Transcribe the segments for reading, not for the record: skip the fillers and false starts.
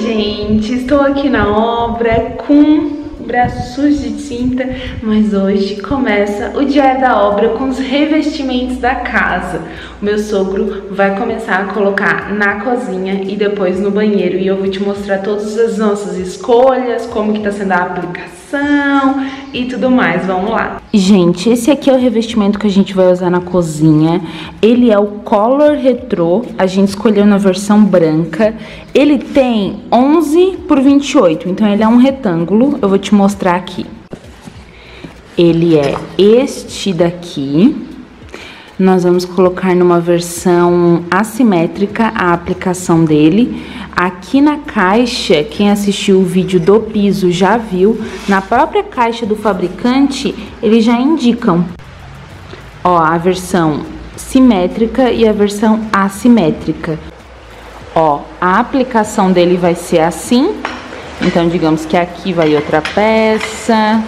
gente, estou aqui na obra com braços sujos de tinta, mas hoje começa o dia da obra com os revestimentos da casa. O meu sogro vai começar a colocar na cozinha e depois no banheiro, e eu vou te mostrar todas as nossas escolhas, como que tá sendo a aplicação e tudo mais. Vamos lá. Gente, esse aqui é o revestimento que a gente vai usar na cozinha. Ele é o Color Retro, a gente escolheu na versão branca. Ele tem 11 por 28, então ele é um retângulo. Eu vou te mostrar aqui. Ele é este daqui. Nós vamos colocar numa versão assimétrica a aplicação dele. Aqui na caixa, quem assistiu o vídeo do piso já viu, na própria caixa do fabricante, eles já indicam, ó, a versão simétrica e a versão assimétrica. Ó, a aplicação dele vai ser assim, então digamos que aqui vai outra peça.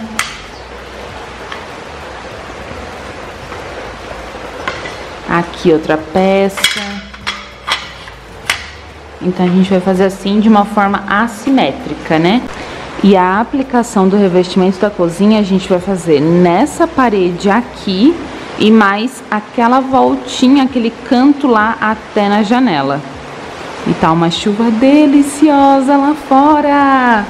Aqui outra peça. Então a gente vai fazer assim de uma forma assimétrica, né? E a aplicação do revestimento da cozinha a gente vai fazer nessa parede aqui e mais aquela voltinha, aquele canto lá até na janela. E tá uma chuva deliciosa lá fora!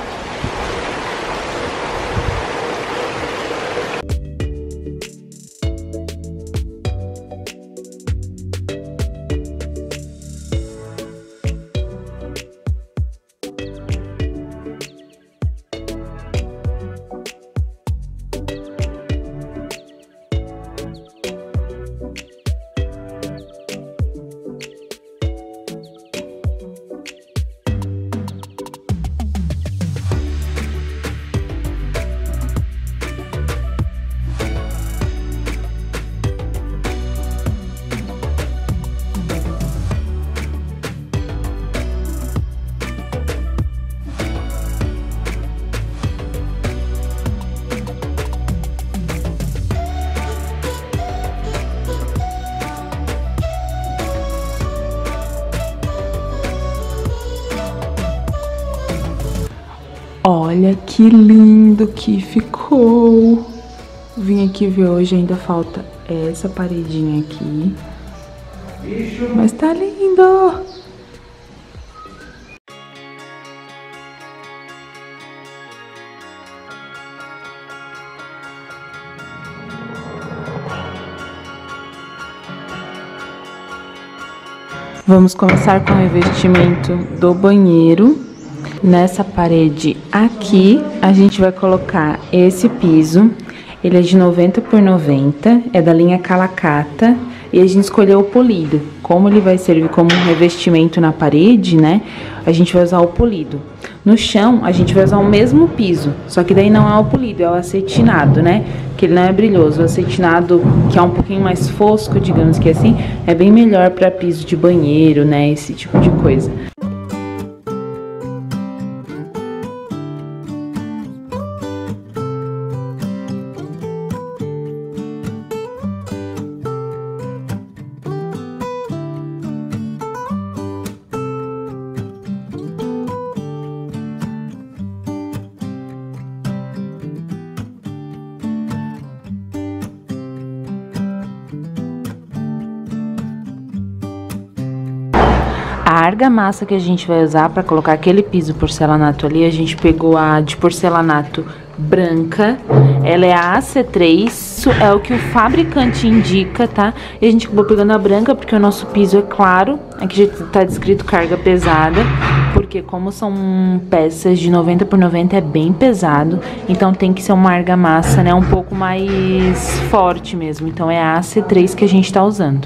Olha que lindo que ficou! Vim aqui ver hoje, ainda falta essa paredinha aqui. Mas tá lindo! Vamos começar com o revestimento do banheiro. Nessa parede aqui, a gente vai colocar esse piso. Ele é de 90 por 90, é da linha Calacata. E a gente escolheu o polido. Como ele vai servir como um revestimento na parede, né? A gente vai usar o polido. No chão, a gente vai usar o mesmo piso. Só que daí não é o polido, é o acetinado, né? Que ele não é brilhoso. O acetinado, que é um pouquinho mais fosco, digamos que assim, é bem melhor para piso de banheiro, né? Esse tipo de coisa. A argamassa que a gente vai usar para colocar aquele piso porcelanato ali, a gente pegou a de porcelanato branca, ela é a AC3, isso é o que o fabricante indica, tá? E a gente acabou pegando a branca porque o nosso piso é claro, aqui já tá descrito carga pesada, porque como são peças de 90 por 90 é bem pesado, então tem que ser uma argamassa, né, um pouco mais forte mesmo, então é a AC3 que a gente tá usando.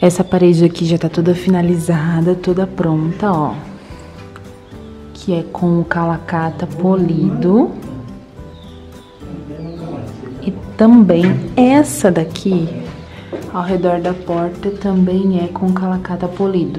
Essa parede aqui já tá toda finalizada, toda pronta, ó. Que é com o calacata polido. E também essa daqui, ao redor da porta, também é com calacata polido.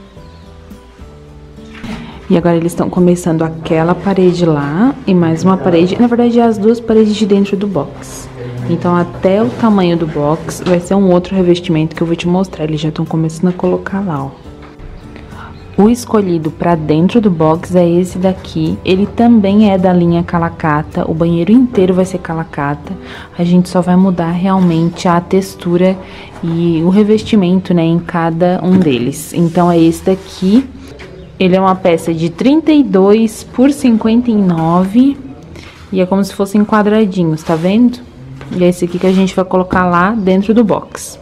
E agora eles estão começando aquela parede lá e mais uma parede. Na verdade, as duas paredes de dentro do box. Então, até o tamanho do box vai ser um outro revestimento que eu vou te mostrar. Eles já estão começando a colocar lá, ó. O escolhido para dentro do box é esse daqui. Ele também é da linha calacata. O banheiro inteiro vai ser calacata. A gente só vai mudar realmente a textura e o revestimento, né, em cada um deles. Então, é esse daqui. Ele é uma peça de 32 por 59 e é como se fossem quadradinhos, tá vendo? E é esse aqui que a gente vai colocar lá dentro do box.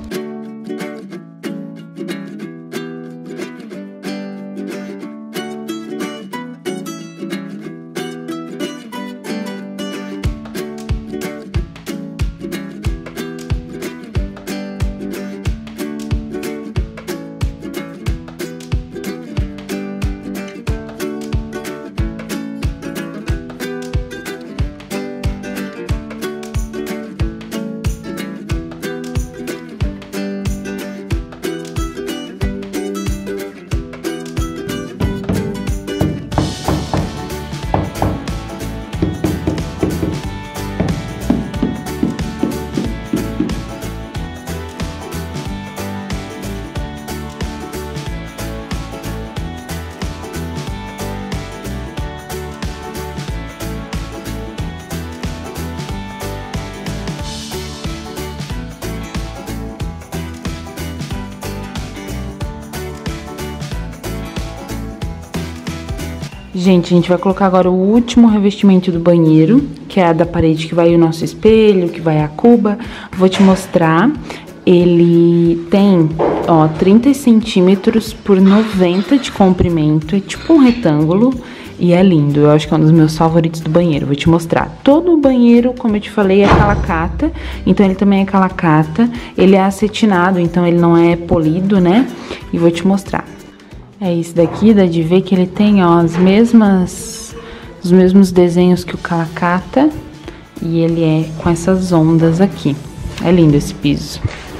Gente, a gente vai colocar agora o último revestimento do banheiro, que é a da parede que vai o nosso espelho, que vai a cuba. Vou te mostrar. Ele tem, ó, 30 centímetros por 90 de comprimento. É tipo um retângulo e é lindo. Eu acho que é um dos meus favoritos do banheiro. Vou te mostrar. Todo o banheiro, como eu te falei, é calacata. Então, ele também é calacata. Ele é acetinado, então ele não é polido, né? E vou te mostrar. É esse daqui, dá de ver que ele tem, ó, os mesmos desenhos que o calacata. E ele é com essas ondas aqui. É lindo esse piso.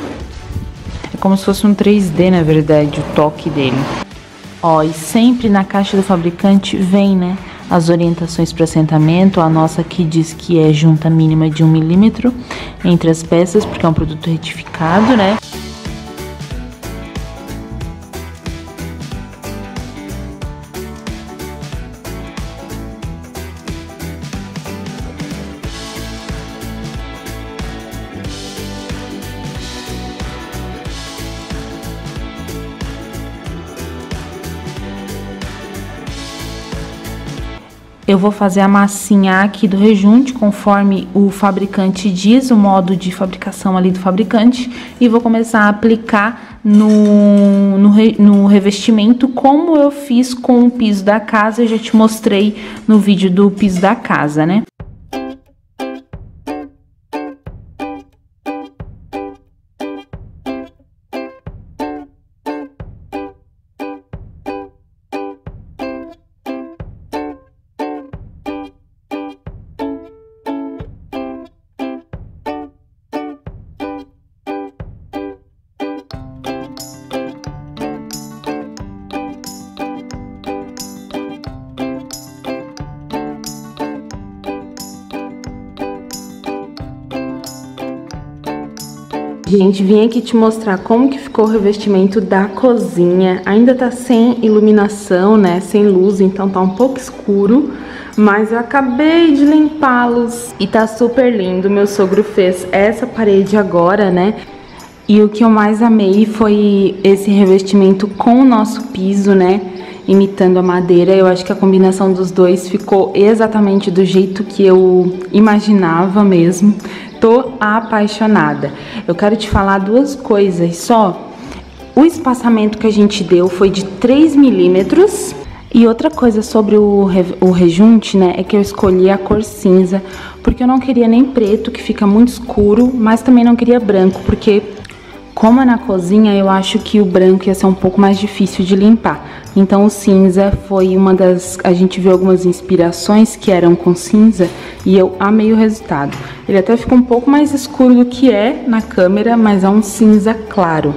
É como se fosse um 3D, na verdade, o toque dele. Ó, e sempre na caixa do fabricante vem, né, as orientações para assentamento. A nossa aqui diz que é junta mínima de 1 milímetro entre as peças, porque é um produto retificado, né? Eu vou fazer a massinha aqui do rejunte, conforme o fabricante diz, o modo de fabricação ali do fabricante. E vou começar a aplicar no revestimento, como eu fiz com o piso da casa. Eu já te mostrei no vídeo do piso da casa, né? Gente, vim aqui te mostrar como que ficou o revestimento da cozinha. Ainda tá sem iluminação, né, sem luz, então tá um pouco escuro. Mas eu acabei de limpá-los e tá super lindo. Meu sogro fez essa parede agora, né? E o que eu mais amei foi esse revestimento com o nosso piso, né? Imitando a madeira. Eu acho que a combinação dos dois ficou exatamente do jeito que eu imaginava mesmo. Tô apaixonada. Eu quero te falar duas coisas só. O espaçamento que a gente deu foi de 3 milímetros. E outra coisa sobre o rejunte, né, é que eu escolhi a cor cinza, porque eu não queria nem preto, que fica muito escuro, mas também não queria branco, porque Como é na cozinha, eu acho que o branco ia ser um pouco mais difícil de limpar. Então o cinza foi uma das... A gente viu algumas inspirações que eram com cinza e eu amei o resultado. Ele até ficou um pouco mais escuro do que é na câmera, mas é um cinza claro.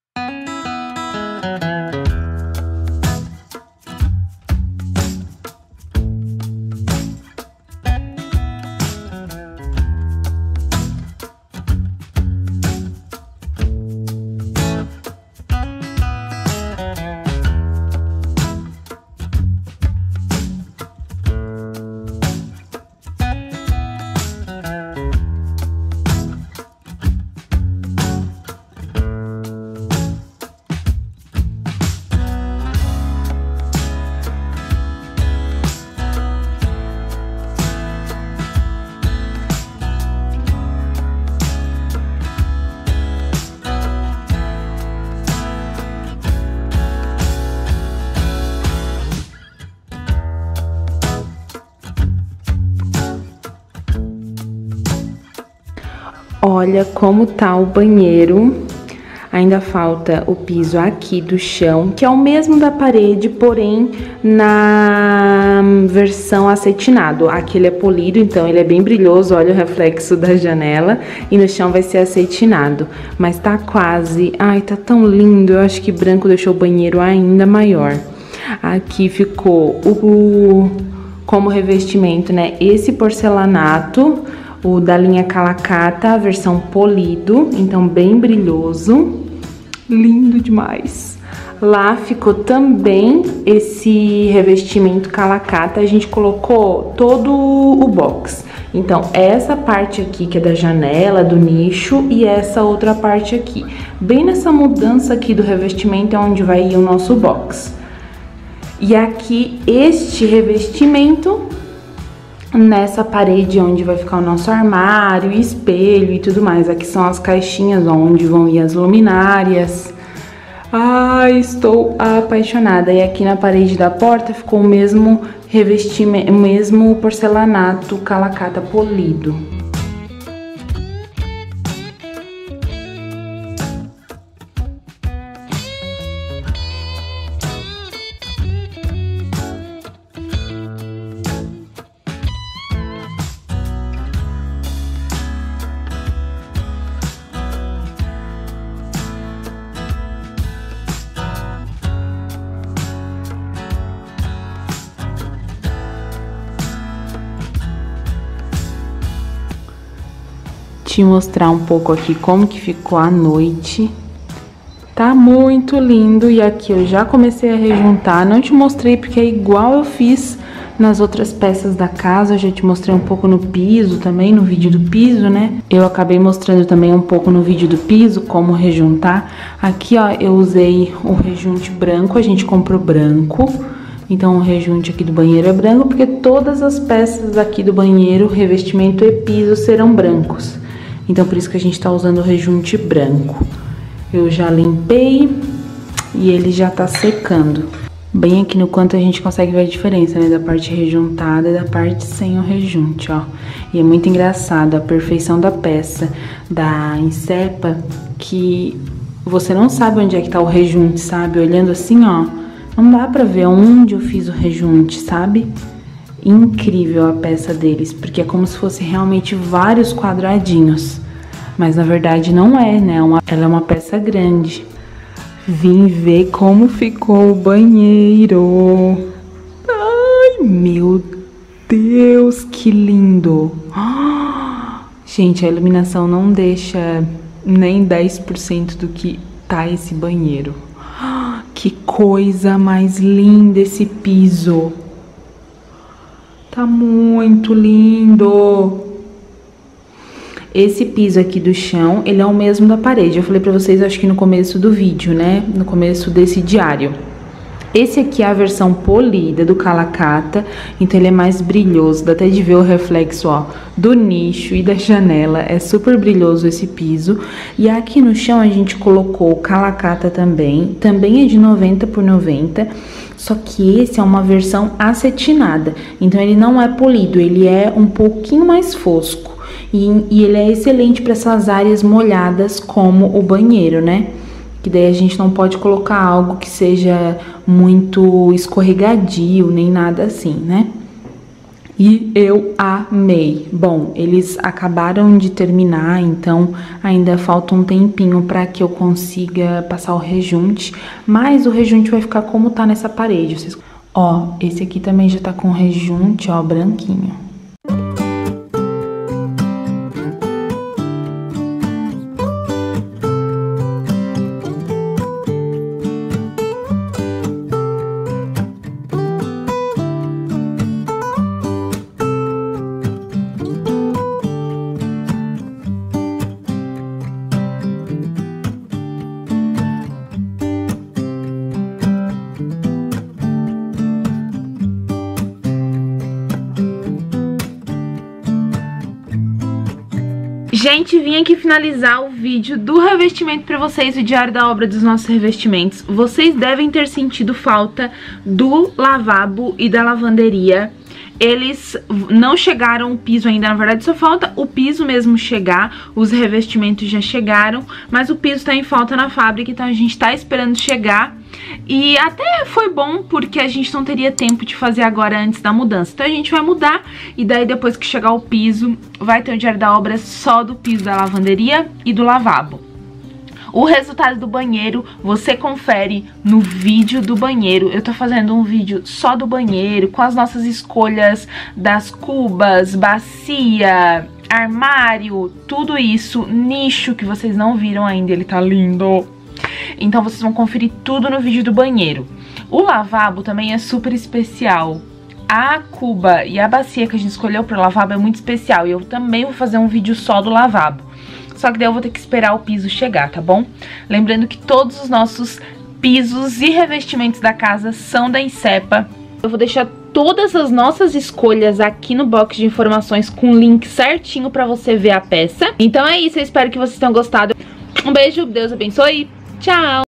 Olha como tá o banheiro. Ainda falta o piso aqui do chão, que é o mesmo da parede, porém na versão acetinado. Aqui ele é polido, então ele é bem brilhoso, olha o reflexo da janela. E no chão vai ser acetinado, mas tá quase... Ai, tá tão lindo, eu acho que branco deixou o banheiro ainda maior. Aqui ficou como revestimento, né, esse porcelanato, o da linha Calacata, a versão polido, então bem brilhoso, lindo demais. Lá ficou também esse revestimento Calacata, a gente colocou todo o box. Então essa parte aqui que é da janela, do nicho, e essa outra parte aqui. Bem nessa mudança aqui do revestimento é onde vai ir o nosso box. E aqui este revestimento nessa parede onde vai ficar o nosso armário, espelho e tudo mais. Aqui são as caixinhas onde vão ir as luminárias. Ai, estou apaixonada. E aqui na parede da porta ficou o mesmo revestimento, o mesmo porcelanato Calacata polido. Te mostrar um pouco aqui como que ficou a noite. Tá muito lindo. E aqui eu já comecei a rejuntar. Não te mostrei porque é igual eu fiz nas outras peças da casa. Eu já te mostrei um pouco no piso também, no vídeo do piso, né? Eu acabei mostrando também um pouco no vídeo do piso como rejuntar. Aqui, ó, eu usei o rejunte branco. A gente comprou branco. Então, o rejunte aqui do banheiro é branco porque todas as peças aqui do banheiro, revestimento e piso, serão brancos. Então, por isso que a gente tá usando o rejunte branco. Eu já limpei e ele já tá secando. Bem aqui no canto a gente consegue ver a diferença, né? Da parte rejuntada e da parte sem o rejunte, ó. E é muito engraçado a perfeição da peça da Insepa, que você não sabe onde é que tá o rejunte, sabe? Olhando assim, ó, não dá pra ver onde eu fiz o rejunte, sabe? Incrível a peça deles, porque é como se fosse realmente vários quadradinhos. Mas na verdade não é, né? Ela é uma peça grande. Vim ver como ficou o banheiro. Ai, meu Deus, que lindo! Gente, a iluminação não deixa nem 10% do que tá esse banheiro. Que coisa mais linda esse piso! Tá muito lindo! Esse piso aqui do chão, ele é o mesmo da parede. Eu falei pra vocês, acho que no começo do vídeo, né? No começo desse diário. Esse aqui é a versão polida do Calacata, então ele é mais brilhoso. Dá até de ver o reflexo, ó, do nicho e da janela. É super brilhoso esse piso. E aqui no chão a gente colocou o Calacata também. Também é de 90 por 90. Só que esse é uma versão acetinada. Então ele não é polido, ele é um pouquinho mais fosco. E ele é excelente para essas áreas molhadas como o banheiro, né? Que daí a gente não pode colocar algo que seja muito escorregadio, nem nada assim, né? E eu amei. Bom, eles acabaram de terminar, então ainda falta um tempinho para que eu consiga passar o rejunte, mas o rejunte vai ficar como tá nessa parede. Vocês... Ó, esse aqui também já tá com rejunte, ó, branquinho. Gente, vim aqui finalizar o vídeo do revestimento pra vocês, o diário da obra dos nossos revestimentos. Vocês devem ter sentido falta do lavabo e da lavanderia. Eles não chegaram o piso ainda, na verdade só falta o piso mesmo chegar, os revestimentos já chegaram, mas o piso tá em falta na fábrica, então a gente tá esperando chegar. E até foi bom, porque a gente não teria tempo de fazer agora antes da mudança. Então a gente vai mudar, e daí depois que chegar o piso, vai ter o diário da obra só do piso da lavanderia e do lavabo. O resultado do banheiro você confere no vídeo do banheiro. Eu tô fazendo um vídeo só do banheiro, com as nossas escolhas das cubas, bacia, armário, tudo isso, nicho que vocês não viram ainda, ele tá lindo. Então vocês vão conferir tudo no vídeo do banheiro. O lavabo também é super especial. A cuba e a bacia que a gente escolheu pro lavabo é muito especial, e eu também vou fazer um vídeo só do lavabo. Só que daí eu vou ter que esperar o piso chegar, tá bom? Lembrando que todos os nossos pisos e revestimentos da casa são da Insepa. Eu vou deixar todas as nossas escolhas aqui no box de informações com o link certinho pra você ver a peça. Então é isso, eu espero que vocês tenham gostado. Um beijo, Deus abençoe, tchau!